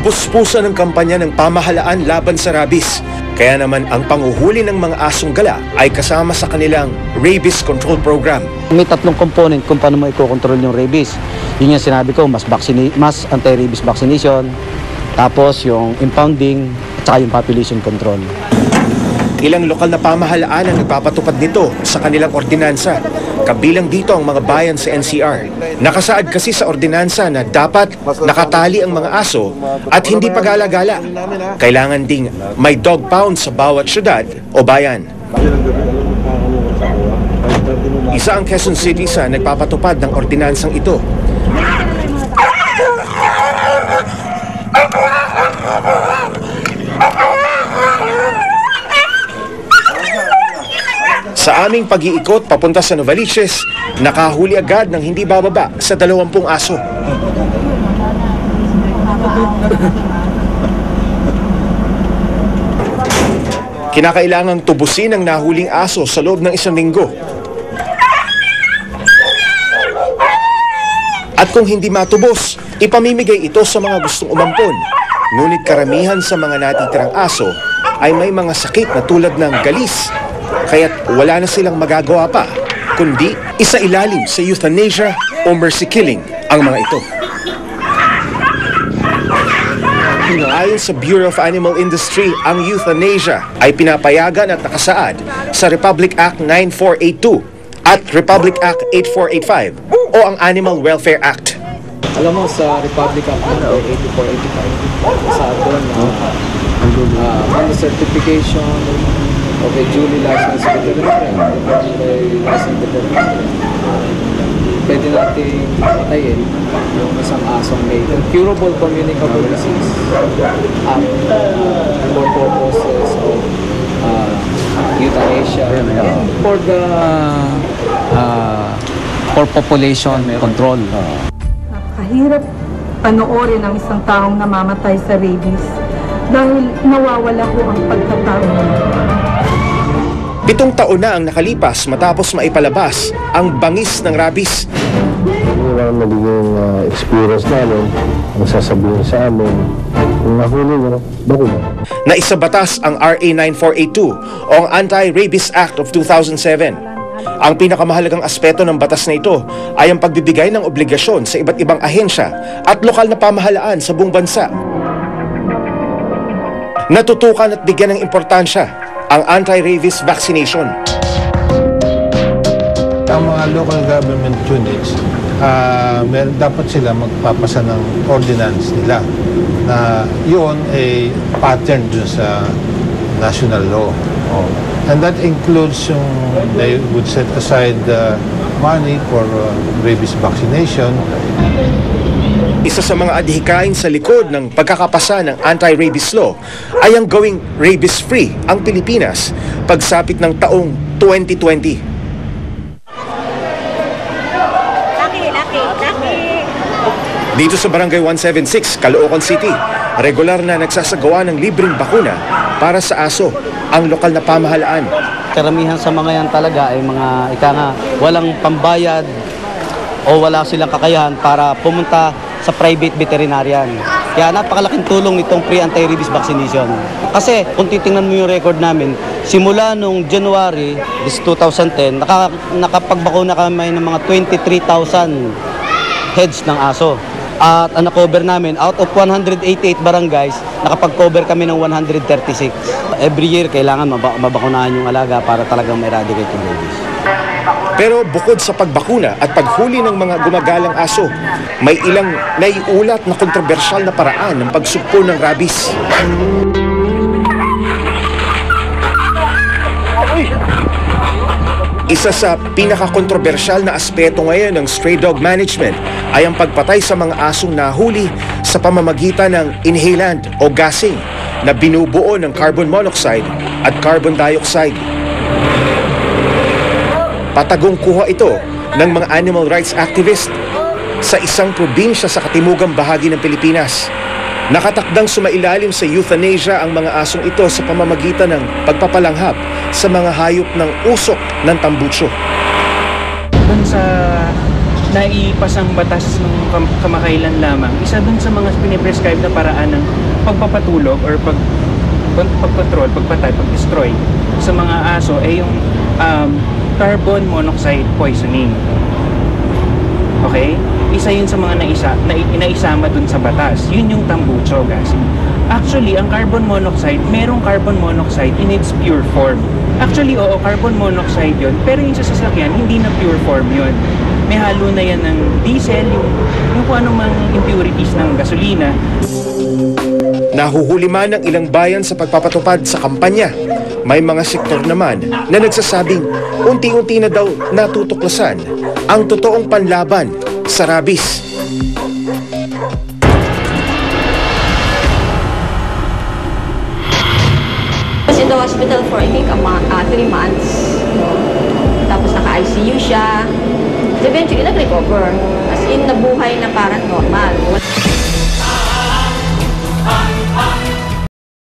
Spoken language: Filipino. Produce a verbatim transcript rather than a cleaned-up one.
Kapus-pusan ng kampanya ng pamahalaan laban sa rabies. Kaya naman ang panguhuli ng mga asong gala ay kasama sa kanilang Rabies Control Program. May tatlong component kung paano mo i-control yung rabies. Yun yung sinabi ko, mas, mas anti-rabies vaccination, tapos yung impounding, at saka yung population control. Ilang lokal na pamahalaan ang nagpapatupad nito sa kanilang ordinansa. Kabilang dito ang mga bayan sa N C R. Nakasaad kasi sa ordinansa na dapat nakatali ang mga aso at hindi pagala-gala. Kailangan ding may dog pound sa bawat syudad o bayan. Isa ang Quezon City sa nagpapatupad ng ordinansang ito. Sa aming pag-iikot papunta sa Novaliches, nakahuli agad ng hindi bababa sa dalawampung aso. Kinakailangang tubusin ang nahuling aso sa loob ng isang linggo. At kung hindi matubos, ipamimigay ito sa mga gustong umampon. Ngunit karamihan sa mga natitirang aso ay may mga sakit na tulad ng galis, kaya't wala na silang magagawa pa, kundi isailalim sa euthanasia o mercy killing ang mga ito. Ayon sa Bureau of Animal Industry, ang euthanasia ay pinapayagan at nakasaad sa Republic Act nine four eight two at Republic Act eight four eight five o ang Animal Welfare Act. Alam mo, sa Republic Act eighty-four eighty-five, sa doon na uh, on the certification of a duly licensed veterinarian, licensed veterinarian, pwede natin patayin yung isang asong may incurable communicable disease at for purposes of uh, euthanasia for the uh, for population control. Kahirap panoorin ang isang taong namamatay sa rabies dahil nawawala ho ang pagkatao niya. Pitong taon na ang nakalipas matapos maipalabas ang bangis ng rabies. Yun ang nagiging uh, experience namin, ang sasabihin sa amin, kung nahuli mo, bakuna. Naisabatas ang R A nine four eight two o ang Anti-Rabies Act of two thousand seven. Ang pinakamahalagang aspeto ng batas na ito ay ang pagbibigay ng obligasyon sa iba't ibang ahensya at lokal na pamahalaan sa buong bansa. Natutukan at bigyan ng importansya ang anti-rabies vaccination. Ang mga local government units, uh, may, dapat sila magpapasa ng ordinance nila na yun ay pattern dun sa national law. Oh. And that includes yung they would set aside uh, money for uh, rabies vaccination. Isa sa mga adhikain sa likod ng pagkakapasa ng anti-rabies law ay ang gawing rabies-free ang Pilipinas pagsapit ng taong twenty twenty. Laki, laki, laki. Dito sa Barangay one seventy-six, Caloocan City, regular na nagsasagawa ng libreng bakuna para sa aso ang lokal na pamahalaan. Karamihan sa mga yan talaga ay mga ika nga walang pambayad o wala silang kakayahan para pumunta sa private veterinarian. Kaya napakalaking tulong nitong pre-anti-rabies vaccination. Kasi kung titingnan mo yung record namin, simula nung January two thousand ten, naka, nakapagbakuna kami ng mga twenty-three thousand heads ng aso. At ang na-cover namin, out of one hundred eighty-eight barangays, nakapag-cover kami ng one hundred thirty-six. Every year, kailangan mab- mabakunahan yung alaga para talagang ma-eradicate yung rabies. Pero bukod sa pagbakuna at paghuli ng mga gumagalang aso, may ilang naiulat na kontrobersyal na paraan ng pagsugpo ng rabies. Isa sa pinakakontrobersyal na aspeto ngayon ng stray dog management ay ang pagpatay sa mga asong nahuli sa pamamagitan ng inhalant o gassing na binubuo ng carbon monoxide at carbon dioxide. Patagong kuha ito ng mga animal rights activist sa isang probinsya sa katimugang bahagi ng Pilipinas. Nakatakdang sumailalim sa euthanasia ang mga asong ito sa pamamagitan ng pagpapalanghap sa mga hayop ng usok ng tambutso. Doon sa naipasang batas ng kam- kamakailan lamang, isa dun sa mga piniprescribe na paraan ng pagpapatulog or pag pag- pagpatrol, pagpatay, pag-destroy sa mga aso ay yung um, carbon monoxide poisoning. Okay? Isa yun sa mga naisa, na, naisama dun sa batas. Yun yung tambucho gas. Actually, ang carbon monoxide, merong carbon monoxide in its pure form. Actually, oo, carbon monoxide yun. Pero yung sa sasakyan, hindi na pure form yun. May halo na yan ng diesel, yung, yung kung anong mga impurities ng gasolina. Nahuhuli man ang ilang bayan sa pagpapatupad sa kampanya. May mga sektor naman na nagsasabing unti-unti na daw natutuklasan ang totoong panlaban sa rabies. Was in the hospital for I think a month, uh, three months. Tapos naka-I C U siya. Eventually, nag-recover. As in, nabuhay na parang normal.